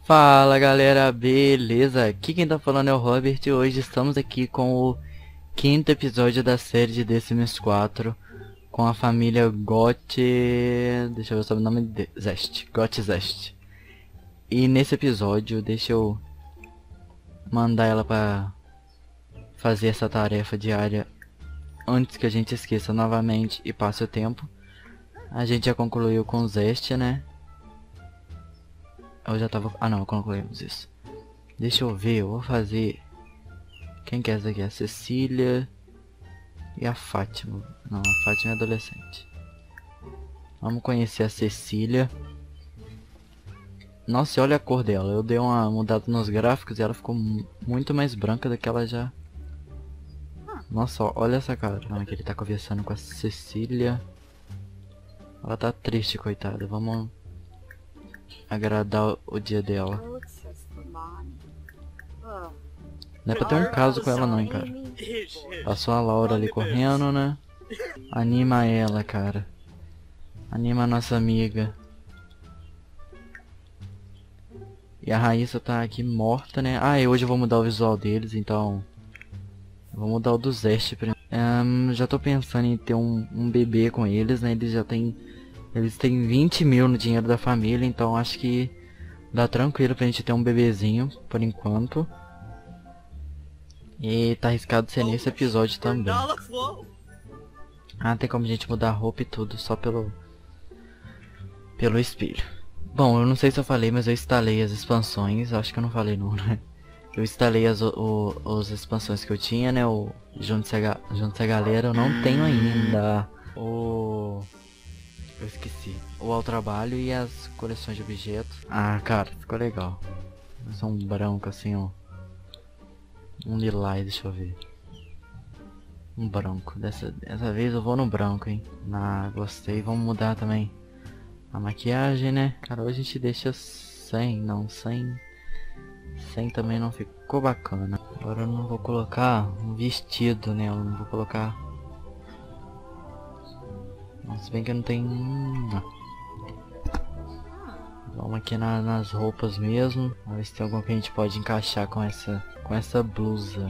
Fala galera, beleza? Aqui quem tá falando é o Robert e hoje estamos aqui com o quinto episódio da série de The Sims 4 com a família Deixa eu ver sobre o nome de Zest. E nesse episódio, deixa eu mandar ela pra fazer essa tarefa diária antes que a gente esqueça novamente e passe o tempo. A gente já concluiu com o Zest, né? Eu já tava... Ah não, concluímos isso. Deixa eu ver, eu vou fazer... Quem que é essa aqui? A Cecília e a Fátima. Não, a Fátima é adolescente. Vamos conhecer a Cecília. Nossa, olha a cor dela. Eu dei uma mudada nos gráficos e ela ficou muito mais branca do que ela já... Nossa, olha essa cara. Não, que ele tá conversando com a Cecília. Ela tá triste, coitada. Vamos agradar o dia dela. Não é pra ter um caso com ela não, hein, cara. Passou a Laura ali correndo, né? Anima ela, cara. Anima a nossa amiga. E a Raíssa tá aqui morta, né? Ah, e hoje eu vou mudar o visual deles, então... Eu vou mudar o do Zest primeiro. Já tô pensando em ter um bebê com eles, né? Eles têm 20 mil no dinheiro da família, então acho que dá tranquilo pra gente ter um bebezinho, por enquanto. E tá arriscado ser nesse episódio também. Ah, tem como a gente mudar a roupa e tudo, só pelo espelho. Bom, eu não sei se eu falei, mas eu instalei as expansões, acho que eu não falei não, né? Eu instalei as expansões que eu tinha, né? O Junte-se a Galera, eu não tenho ainda. Eu esqueci. O Ao Trabalho e as coleções de objetos. Ah, cara, ficou legal. Só um branco assim, ó. Um lilás, deixa eu ver. Um branco. Dessa vez eu vou no branco, hein. Ah, gostei. Vamos mudar também a maquiagem, né? Cara, hoje a gente deixa 100, não, 100 também não ficou bacana. Agora eu não vou colocar um vestido, né? Eu não vou colocar... Se bem que não tem... Não. Vamos aqui nas roupas mesmo. Vamos ver se tem alguma que a gente pode encaixar com essa blusa.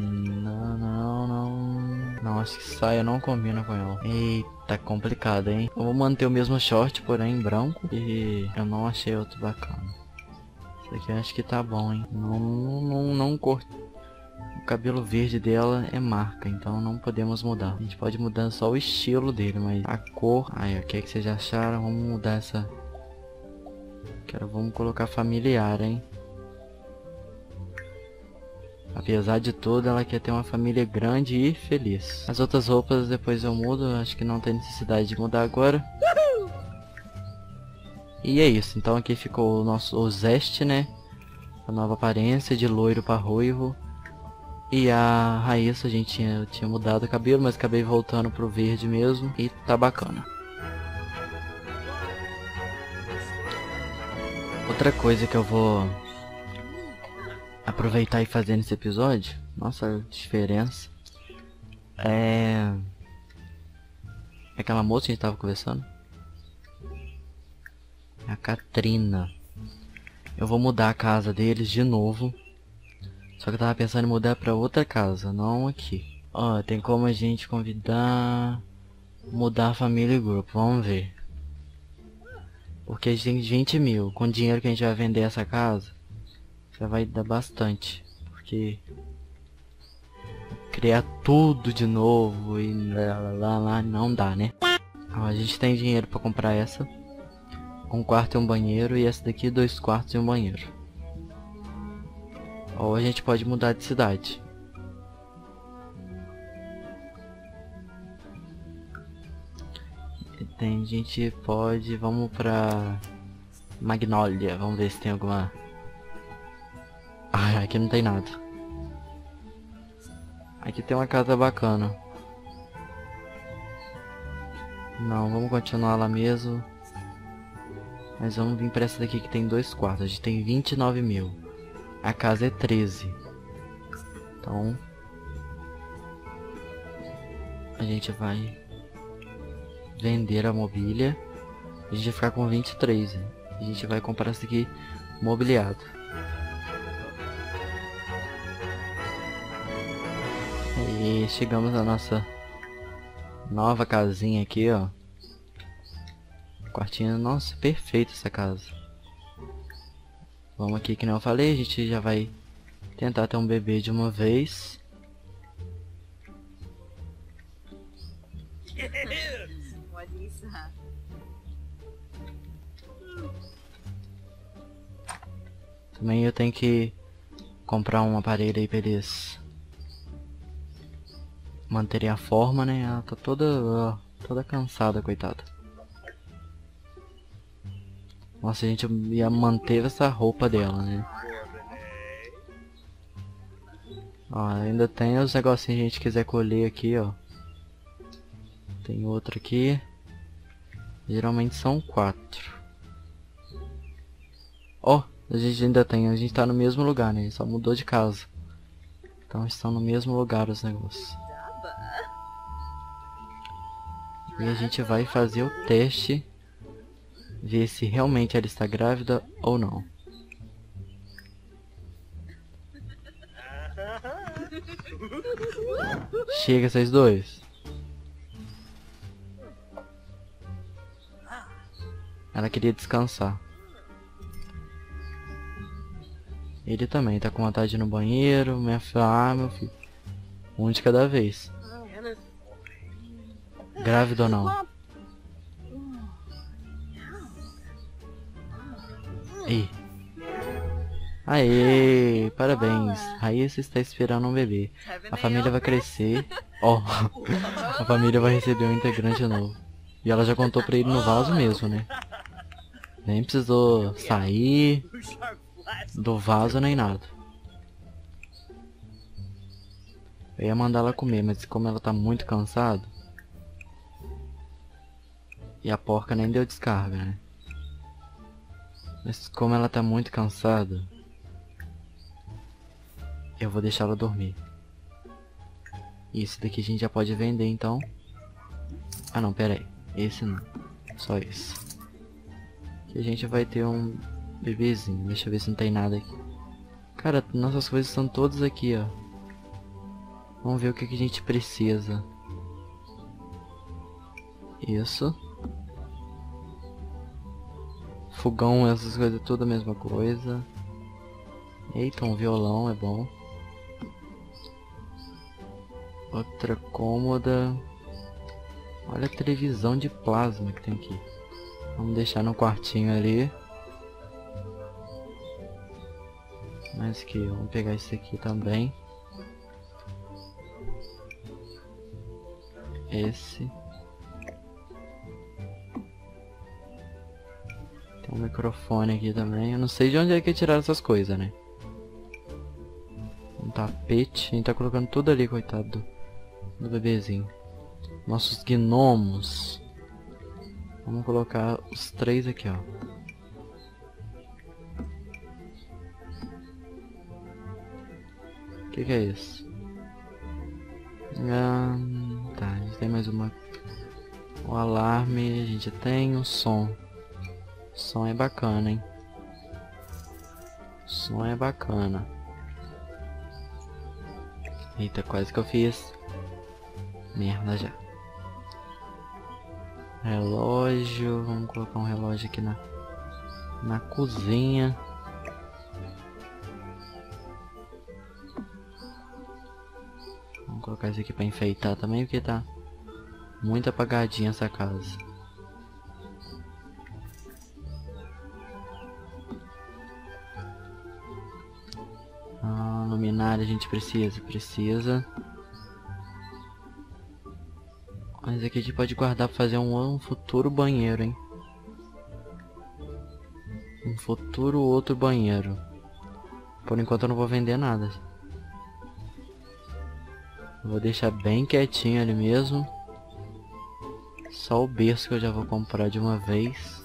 Não, acho que saia não combina com ela. Eita, complicado, hein? Eu vou manter o mesmo short, porém em branco. E eu não achei outro bacana. Esse aqui eu acho que tá bom, hein? Não corto. O cabelo verde dela é marca, então não podemos mudar. A gente pode mudar só o estilo dele, mas a cor... Aí, o que é que vocês acharam? Vamos mudar essa... Vamos colocar familiar, hein? Apesar de tudo, ela quer ter uma família grande e feliz. As outras roupas depois eu mudo, acho que não tem necessidade de mudar agora. E é isso, então aqui ficou o Zest, né? A nova aparência, de loiro para ruivo. E a Raíssa, a gente tinha mudado o cabelo, mas acabei voltando pro verde mesmo. E tá bacana. Outra coisa que eu vou aproveitar e fazer nesse episódio, nossa diferença, é aquela moça que a gente tava conversando, a Katrina. Eu vou mudar a casa deles de novo, só que eu tava pensando em mudar pra outra casa, não aqui. Ó, tem como a gente mudar a família e grupo, vamos ver. Porque a gente tem 20 mil. Com o dinheiro que a gente vai vender essa casa, já vai dar bastante. Porque criar tudo de novo e lá não dá, né? Ó, a gente tem dinheiro pra comprar essa. Um quarto e um banheiro. E essa daqui 2 quartos e um banheiro. Ou a gente pode mudar de cidade. A gente pode... Vamos pra Magnolia. Vamos ver se tem alguma... Ah, aqui não tem nada. Aqui tem uma casa bacana. Não, vamos continuar lá mesmo. Mas vamos vir pra essa daqui que tem 2 quartos. A gente tem 29 mil. A casa é 13. Então... a gente vai... vender a mobília. A gente vai ficar com 23, hein? A gente vai comprar essa aqui mobiliado. E chegamos na nossa nova casinha aqui, ó. Quartinho, nossa, perfeito essa casa. Vamos aqui, que não eu falei, a gente já vai tentar ter um bebê de uma vez. Também eu tenho que comprar um aparelho aí pra eles manterem a forma, né? Ela tá toda cansada, coitada. Nossa, a gente ia manter essa roupa dela, né? Ó, ainda tem os negocinhos que a gente quiser colher aqui, ó. Tem outro aqui. Geralmente são 4. Ó, a gente ainda tem, a gente tá no mesmo lugar, né? Só mudou de casa. Então estão no mesmo lugar os negócios. E a gente vai fazer o teste. Ver se realmente ela está grávida ou não. Chega, vocês dois. Ela queria descansar. Ele também tá com vontade de ir no banheiro. Minha filha, meu filho. Um de cada vez. Grávida ou não? Ih. Aê, parabéns. Raíssa está esperando um bebê. A família vai crescer. Ó, a família vai receber um integrante novo. E ela já contou pra ele no vaso mesmo, né? Nem precisou sair do vaso nem nada. Eu ia mandar ela comer, mas como ela tá muito cansada. E a porca nem deu descarga, né? Mas como ela tá muito cansada, eu vou deixar ela dormir. Isso daqui a gente já pode vender então. Ah não, pera aí. Esse não. Só esse. Aqui a gente vai ter um bebezinho. Deixa eu ver se não tem nada aqui. Cara, nossas coisas estão todas aqui, ó. Vamos ver o que a gente precisa. Isso. Fogão, essas coisas, tudo a mesma coisa. Eita, um violão é bom. Outra cômoda. Olha a televisão de plasma que tem aqui. Vamos deixar no quartinho ali. Mas que vamos pegar esse aqui também. Esse. Tem um microfone aqui também. Eu não sei de onde é que tiraram essas coisas, né? Um tapete. A gente tá colocando tudo ali, coitado do bebezinho. Nossos gnomos. Vamos colocar os 3 aqui, ó. O que é isso? Tá, a gente tem mais uma. O alarme, a gente tem o som. O som é bacana, hein? O som é bacana. Eita, quase que eu fiz merda já. Relógio, vamos colocar um relógio aqui na cozinha. Vamos colocar isso aqui pra enfeitar também, porque tá muito apagadinha essa casa. Luminária a gente precisa. Mas aqui a gente pode guardar pra fazer um futuro banheiro, hein? Um futuro outro banheiro. Por enquanto eu não vou vender nada. Eu vou deixar bem quietinho ali mesmo. Só o berço que eu já vou comprar de uma vez.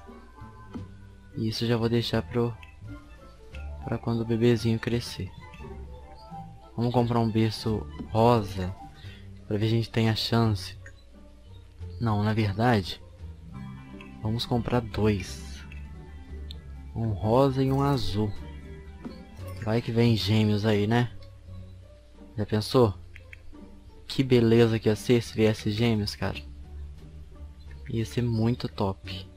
E isso eu já vou deixar pra quando o bebezinho crescer. Vamos comprar um berço rosa. Pra ver se a gente tem a chance. Não, na verdade, vamos comprar 2. Um rosa e um azul. Vai que vem gêmeos aí, né? Já pensou? Que beleza que ia ser se viesse gêmeos, cara. Ia ser muito top.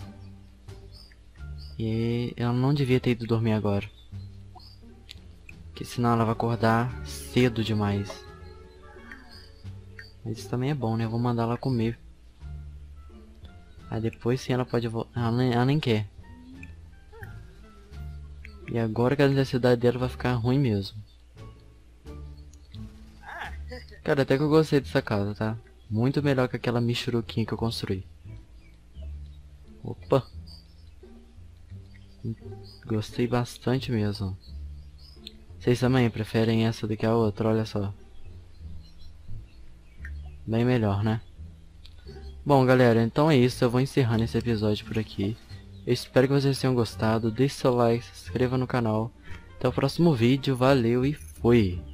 E ela não devia ter ido dormir agora. Porque senão ela vai acordar cedo demais. Isso também é bom, né? Eu vou mandar ela comer. Aí depois sim ela pode voltar. Ela nem quer. E agora que a necessidade dela vai ficar ruim mesmo. Cara, até que eu gostei dessa casa, tá? Muito melhor que aquela michuruquinha que eu construí. Opa! Gostei bastante mesmo. Vocês também preferem essa do que a outra, olha só. Bem melhor, né? Bom, galera, então é isso. Eu vou encerrando esse episódio por aqui. Eu espero que vocês tenham gostado. Deixe seu like, se inscreva no canal. Até o próximo vídeo. Valeu e fui!